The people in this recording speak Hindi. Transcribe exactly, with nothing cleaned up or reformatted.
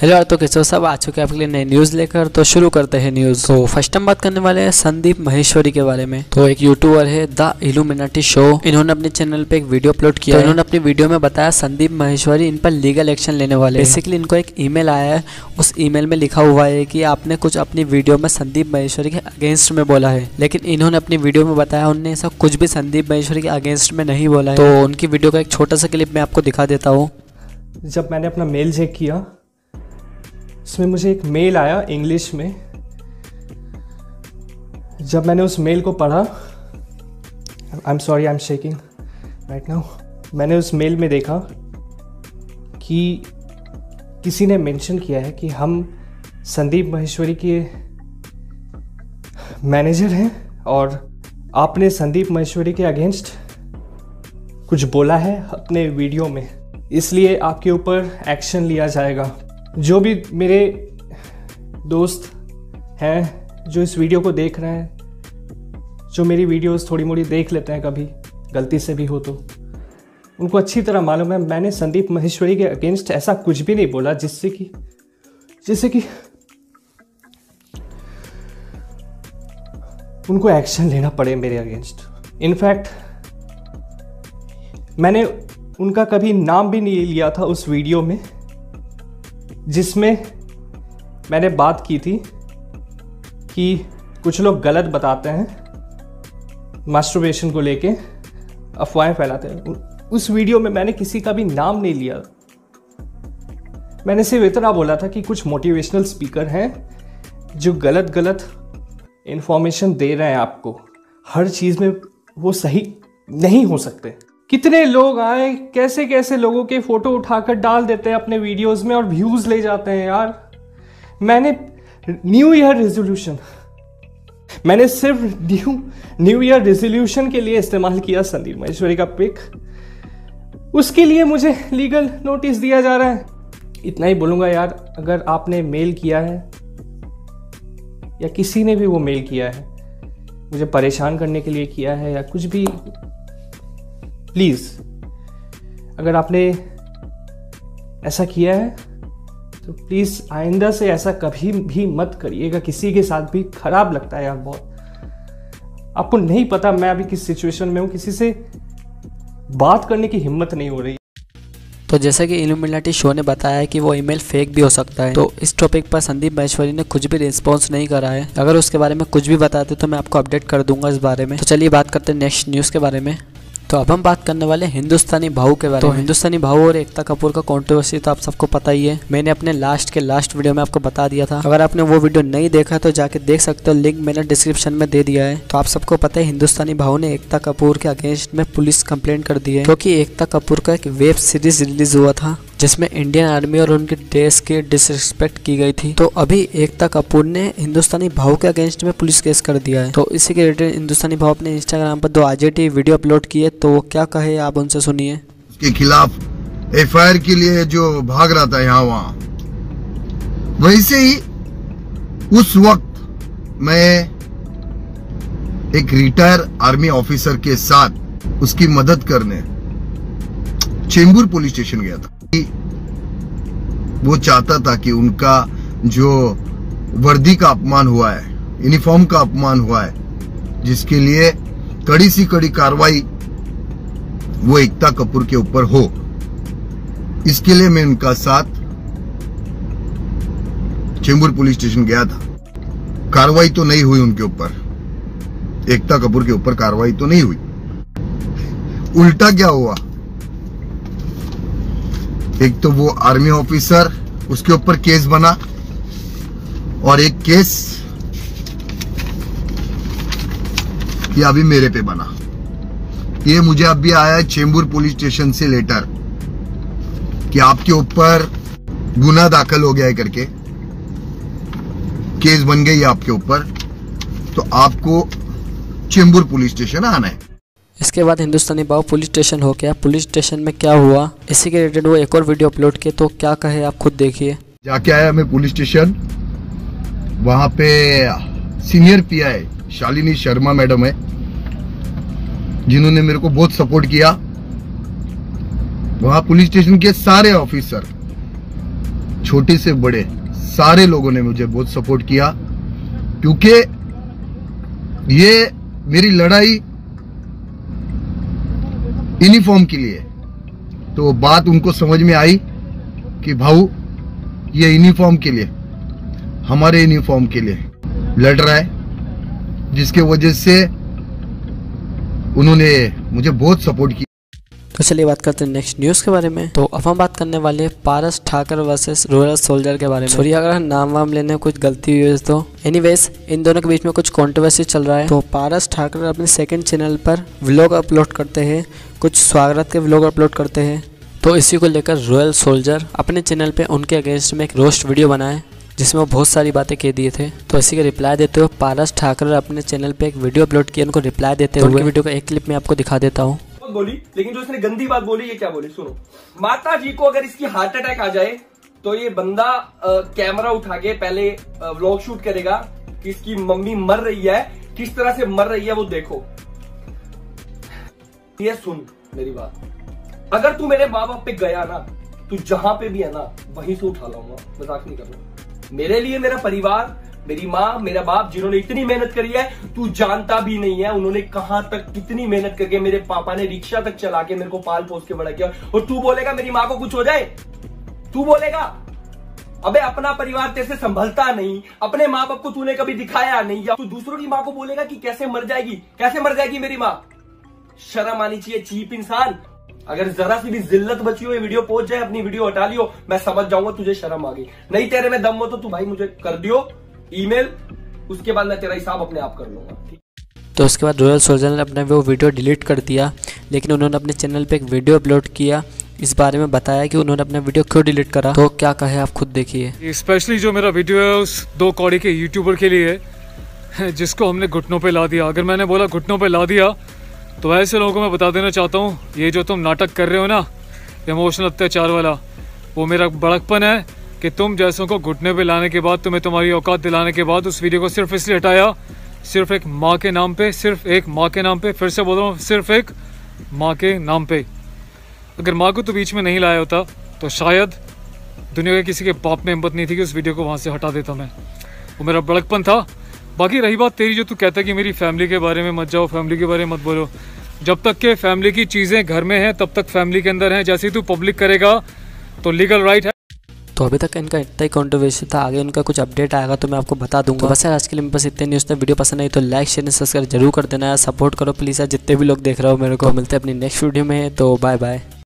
हेलो यार, तो कैसे हो सब। आ चुके हैं आपके लिए नई न्यूज़ लेकर। तो शुरू करते हैं न्यूज़। तो फर्स्ट हम बात करने वाले हैं संदीप माहेश्वरी के बारे में। तो एक यूट्यूबर है द इल्यूमिनाटी शो, इन्होंने अपने चैनल पे एक वीडियो अपलोड किया। तो इन्होंने अपनी वीडियो में बताया संदीप माहेश्वरी इन पर लीगल एक्शन लेने वाले। बेसिकली इनको एक ईमेल आया है, उस ईमेल में लिखा हुआ है कि आपने कुछ अपनी वीडियो में संदीप माहेश्वरी के अगेंस्ट में बोला है, लेकिन इन्होंने अपनी वीडियो में बताया उन्होंने ऐसा कुछ भी संदीप माहेश्वरी के अगेंस्ट में नहीं बोला है। तो उनकी वीडियो का एक छोटा सा क्लिप मैं आपको दिखा देता हूँ। जब मैंने अपना मेल चेक किया, इसमें मुझे एक मेल आया इंग्लिश में। जब मैंने उस मेल को पढ़ा, I am sorry, I am shaking right now. मैंने उस मेल में देखा कि किसी ने मेंशन किया है कि हम संदीप माहेश्वरी के मैनेजर हैं और आपने संदीप माहेश्वरी के अगेंस्ट कुछ बोला है अपने वीडियो में, इसलिए आपके ऊपर एक्शन लिया जाएगा। जो भी मेरे दोस्त हैं जो इस वीडियो को देख रहे हैं, जो मेरी वीडियोस थोड़ी मोड़ी देख लेते हैं कभी गलती से भी हो, तो उनको अच्छी तरह मालूम है मैंने संदीप माहेश्वरी के अगेंस्ट ऐसा कुछ भी नहीं बोला जिससे कि जिससे कि उनको एक्शन लेना पड़े मेरे अगेंस्ट। इनफैक्ट मैंने उनका कभी नाम भी नहीं लिया था उस वीडियो में जिसमें मैंने बात की थी कि कुछ लोग गलत बताते हैं, मास्टरबेशन को लेके अफवाहें फैलाते हैं। उस वीडियो में मैंने किसी का भी नाम नहीं लिया। मैंने सिर्फ इतना बोला था कि कुछ मोटिवेशनल स्पीकर हैं जो गलत गलत इंफॉर्मेशन दे रहे हैं आपको। हर चीज़ में वो सही नहीं हो सकते। कितने लोग आए, कैसे कैसे लोगों के फोटो उठाकर डाल देते हैं अपने वीडियोस में और व्यूज ले जाते हैं यार। मैंने न्यू ईयर रेजोल्यूशन मैंने सिर्फ न्यू न्यू ईयर रेजोल्यूशन के लिए इस्तेमाल किया संदीप माहेश्वरी का पिक, उसके लिए मुझे लीगल नोटिस दिया जा रहा है। इतना ही बोलूंगा यार, अगर आपने मेल किया है या किसी ने भी वो मेल किया है मुझे परेशान करने के लिए किया है या कुछ भी, प्लीज़ अगर आपने ऐसा किया है तो प्लीज़ आइंदा से ऐसा कभी भी मत करिएगा। किसी के साथ भी खराब लगता है यार बहुत। आपको नहीं पता मैं अभी किस सिचुएशन में हूँ, किसी से बात करने की हिम्मत नहीं हो रही। तो जैसा कि इल्यूमिनाटी शो ने बताया है कि वो ईमेल फेक भी हो सकता है। तो इस टॉपिक पर संदीप माहेश्वरी ने कुछ भी रिस्पॉन्स नहीं करा है। अगर उसके बारे में कुछ भी बताते तो मैं आपको अपडेट कर दूंगा इस बारे में। तो चलिए बात करते हैं नेक्स्ट न्यूज़ के बारे में। तो अब हम बात करने वाले हिंदुस्तानी भाऊ के बारे में। तो हिंदुस्तानी भाऊ और एकता कपूर का कंट्रोवर्सी तो आप सबको पता ही है। मैंने अपने लास्ट के लास्ट वीडियो में आपको बता दिया था। अगर आपने वो वीडियो नहीं देखा तो जाके देख सकते हो, लिंक मैंने डिस्क्रिप्शन में दे दिया है। तो आप सबको पता है हिंदुस्तानी भाऊ ने एकता कपूर के अगेंस्ट में पुलिस कंप्लेंट कर दी है, क्योंकि एकता कपूर का एक वेब सीरीज रिलीज हुआ था जिसमें इंडियन आर्मी और उनके ड्रेस की डिसरिस्पेक्ट की गई थी। तो अभी एकता कपूर ने हिंदुस्तानी भाऊ के अगेंस्ट में पुलिस केस कर दिया है। तो इसी के रिलेटेड हिंदुस्तानी भाऊ अपने इंस्टाग्राम पर दो आरजेटी वीडियो अपलोड किए। तो वो क्या कहे आप उनसे सुनिए। के खिलाफ एफ आई आर के लिए जो भाग रहा था यहाँ वहाँ, वैसे ही उस वक्त मैं एक रिटायर आर्मी ऑफिसर के साथ उसकी मदद करने चेंबूर पुलिस स्टेशन गया था। वो चाहता था कि उनका जो वर्दी का अपमान हुआ है, यूनिफॉर्म का अपमान हुआ है, जिसके लिए कड़ी सी कड़ी कार्रवाई वो एकता कपूर के ऊपर हो, इसके लिए मैं उनका साथ चेंबूर पुलिस स्टेशन गया था। कार्रवाई तो नहीं हुई उनके ऊपर, एकता कपूर के ऊपर कार्रवाई तो नहीं हुई। उल्टा क्या हुआ, एक तो वो आर्मी ऑफिसर, उसके ऊपर केस बना, और एक केस ये अभी मेरे पे बना। ये मुझे अभी आया है चेंबूर पुलिस स्टेशन से लेटर कि आपके ऊपर गुना दाखिल हो गया है करके, केस बन गई है आपके ऊपर, तो आपको चेंबूर पुलिस स्टेशन आना है। इसके बाद हिंदुस्तानी भाऊ पुलिस स्टेशन हो गया। पुलिस स्टेशन में क्या हुआ इसी के रिलेटेड वो एक और वीडियो अपलोड किए। तो क्या कहे आप खुद देखिए। जाके आया मैं पुलिस स्टेशन, वहां पे senior PI Shalini Sharma madam है, जिन्होंने मेरे को बहुत सपोर्ट किया। वहां पुलिस स्टेशन के सारे ऑफिसर, छोटे से बड़े सारे लोगों ने मुझे बहुत सपोर्ट किया, क्योंकि ये मेरी लड़ाई यूनिफॉर्म के लिए। तो बात उनको समझ में आई कि भाऊ ये यूनिफॉर्म के लिए, हमारे यूनिफॉर्म के लिए लड़ रहा है, जिसके वजह से उन्होंने मुझे बहुत सपोर्ट किया। तो चलिए बात करते हैं नेक्स्ट न्यूज़ के बारे में। तो अब हम बात करने वाले हैं Paras Thakar versus royal soldier के बारे में। सॉरी अगर नाम वाम लेने में कुछ गलती हुई है तो। एनीवेज इन दोनों के बीच में कुछ कंट्रोवर्सी चल रहा है। तो पारस ठाकर अपने सेकंड चैनल पर व्लॉग अपलोड करते हैं, कुछ स्वागत के व्लॉग अपलोड करते हैं। तो इसी को लेकर रॉयल सोल्जर अपने चैनल पे उनके अगेंस्ट में एक रोस्ट वीडियो बनाए, जिसमें वो बहुत सारी बातें कह दिए थे। तो इसी का रिप्लाई देते हुए पारस ठाकर अपने चैनल पे एक वीडियो अपलोड किया, उनको रिप्लाई देते हुए उनकी वीडियो का एक क्लिप मैं आपको दिखा देता हूँ। बोली, लेकिन जो इसने गंदी बात बोली, ये क्या बोली सुनो। माता जी को अगर इसकी हार्ट अटैक आ जाए तो ये बंदा आ, कैमरा उठा के पहले व्लॉग शूट करेगा कि इसकी मम्मी मर रही है, किस तरह से मर रही है वो देखो। ये सुन मेरी बात, अगर तू मेरे माँ बाप पे गया ना, तू जहां पे भी है ना वहीं से उठा लाऊंगा, मजाक नहीं कर रहा। मेरे लिए मेरा परिवार, मेरी माँ, मेरा बाप, जिन्होंने इतनी मेहनत करी है तू जानता भी नहीं है। उन्होंने कहां तक कितनी मेहनत करके, मेरे पापा ने रिक्शा तक चला के मेरे को पाल पोस के बड़ा किया, और तू बोलेगा मेरी माँ को कुछ हो जाए? तू बोलेगा? अबे अपना परिवार तेरे से संभलता नहीं, अपने माँ बाप को तूने कभी दिखाया नहीं, या तू दूसरों की माँ को बोलेगा कि कैसे मर जाएगी, कैसे मर जाएगी मेरी माँ। शर्म आनी चाहिए चीप इंसान। अगर जरा सी भी जिल्लत बची हो, ये वीडियो पहुंच जाए, अपनी वीडियो हटा लियो, मैं समझ जाऊंगा तुझे शर्म आ गई। नहीं तेरे में दम हो तो तू भाई मुझे कर दियो ईमेल, उसके बाद मैं तेरा हिसाब अपने आप कर लूंगा। तो उसके बाद रॉयल सोल्जर ने अपना वो वीडियो डिलीट कर दिया, लेकिन उन्होंने अपने चैनल पे एक वीडियो अपलोड किया, इस बारे में बताया कि उन्होंने अपना वीडियो क्यों डिलीट करा। तो क्या कहे आप खुद देखिए। स्पेशली जो मेरा वीडियो है उस दो कौड़ी के यूट्यूबर के लिए है, जिसको हमने घुटनों पे ला दिया। अगर मैंने बोला घुटनों पे ला दिया तो ऐसे लोगों को मैं बता देना चाहता हूँ, ये जो तुम नाटक कर रहे हो ना इमोशनल अत्याचार वाला, वो मेरा बड़कपन है कि तुम जैसों को घुटने पे लाने के बाद, तुम्हें तुम्हारी औकात दिलाने के बाद उस वीडियो को सिर्फ इसलिए हटाया, सिर्फ एक माँ के नाम पे, सिर्फ एक माँ के नाम पे, फिर से बोल रहा हूँ, सिर्फ एक माँ के नाम पे। अगर माँ को तो बीच में नहीं लाया होता तो शायद दुनिया के किसी के बाप में हिम्मत नहीं थी कि उस वीडियो को वहाँ से हटा देता मैं। वो मेरा बड़कपन था। बाकी रही बात तेरी, जो तू कहता है कि मेरी फैमिली के बारे में मत जाओ, फैमिली के बारे में मत बोलो, जब तक के फैमिली की चीज़ें घर में हैं तब तक फैमिली के अंदर हैं। जैसे ही तू पब्लिक करेगा तो लीगल राइट है। तो अभी तक इनका इतना ही कंट्रोवर्सी था, आगे उनका कुछ अपडेट आएगा तो मैं आपको बता दूंगा। तो बस यार आज के लिए बस इतने न्यूज़ था। वीडियो पसंद आई तो लाइक शेयर सब्सक्राइब जरूर कर देना यार, सपोर्ट करो प्लीज़ यार, जितने भी लोग देख रहे हो मेरे को। मिलते हैं अपनी नेक्स्ट वीडियो में, तो बाय बाय।